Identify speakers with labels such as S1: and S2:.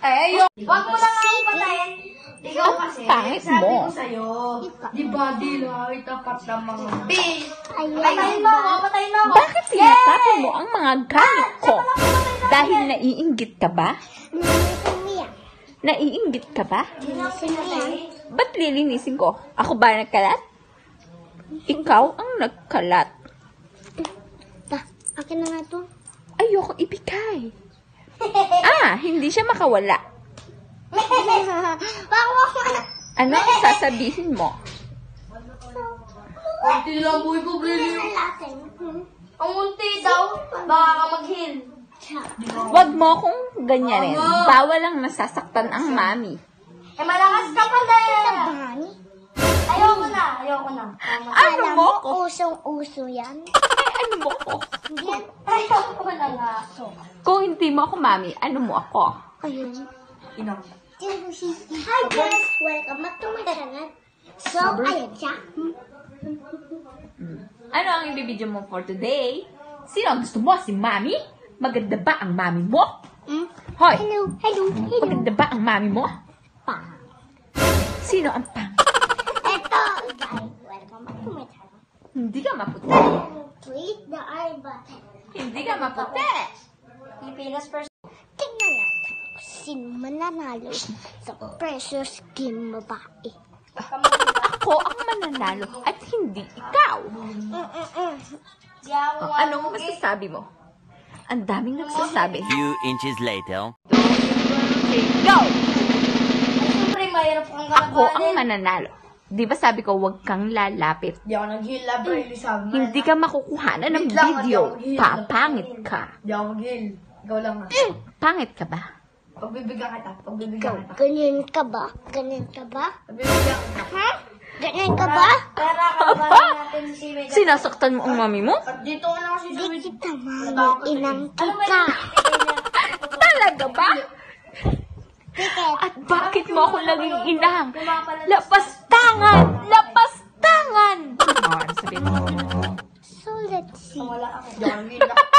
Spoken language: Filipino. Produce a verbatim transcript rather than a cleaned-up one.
S1: Ay, ayun. Huwag mo lang ako patayin. Ikaw kasi,
S2: pangit
S1: sabi
S2: mo.
S1: ko sa'yo, di ba, di lang, itapat ng mga bis.
S3: Ayan.
S1: Patayin mo ako, patayin mo ako.
S2: Bakit sinasabi mo ang mga galit ko? Dahil naiinggit ka ba?
S3: Nilinisin
S2: Naiinggit ka ba?
S3: niya.
S2: Ba't lilinisin ko? Ako ba nagkalat? Ikaw ang nagkalat.
S3: Ta, akin na nga to.
S2: Ayoko ibigay. Ah, hindi siya makawala.
S3: Wag mo.
S2: Ano ang sasabihin mo?
S1: Kunti lang boy ko, Brilio. Ang munti daw, baka ka mag-heal.
S2: Huwag mo akong ganyanin. Bawal lang nasasaktan ang mami.
S1: Eh, malakas ka pa na.
S3: Bani?
S1: Ayoko na, ayoko na.
S2: Ano
S3: Alam
S2: mo
S3: mo,
S2: ko?
S3: usong-uso yan.
S2: Ay, ano mo ko?
S3: Yan.
S1: Ayoko na nga.
S2: Kung hindi mo ako mami, ano mo ako?
S3: Ayun.
S1: Inang.
S3: Hi guys! Welcome back to my channel. So, ayan siya.
S2: Ano ang ibibidyo mo for today? Sino ang gusto mo? Si mami? Maganda ba ang mami mo?
S3: Hmm?
S2: Hoy!
S3: Hello, hello, hello.
S2: Maganda ba ang mami mo?
S3: Pa.
S2: Sino ang pang?
S3: Eto, guys. Welcome back to my channel.
S2: Hindi ka maputi.
S3: Tweet the I button.
S2: Hindi ka maputi.
S1: Pilipinas first.
S3: Tingnan natin kung sino mananalo sa precious game babae.
S2: Ako ang mananalo at hindi ikaw.
S3: Mm-mm-mm.
S1: Di ako
S2: O, anong masasabi mo? Ang daming nagsasabi.
S4: Few inches later.
S2: Okay, go!
S1: Siyempre, mahirap kang
S2: Ako ang
S1: kalabanin.
S2: mananalo. Di ba sabi ko, huwag kang lalapit.
S1: Di ako nag-heal, Brilio, sabi mo.
S2: Hindi ka makukuhanan ng
S1: Wait lang,
S2: video.
S1: hindi ako mag-heal.
S2: Papangit ka.
S1: Di ako mag-heal. Ikaw lang ha.
S2: Pangit ka ba?
S1: Pagbibigyan kita,
S3: Ikaw,
S1: pagbibigyan kita.
S3: ganyan ka ba? Ganyan ka ba?
S1: Pagbibigyan kita.
S3: Ha? Ganyan ka ba?
S1: Pera, kalabanin natin si Mega.
S2: Sinasaktan mo ang mami mo?
S1: At dito ko lang kasi
S3: Di
S1: sabi.
S3: kita mami, inang
S1: Ano ba
S3: kita.
S1: yung
S2: Talaga ba?
S3: Tiket.
S2: At bakit mo ako naging inang? Lapastangan! Lapastangan! Oh, ano sabihin mo?
S3: So, let's see.
S1: Wala ako. Di ako mag-heal.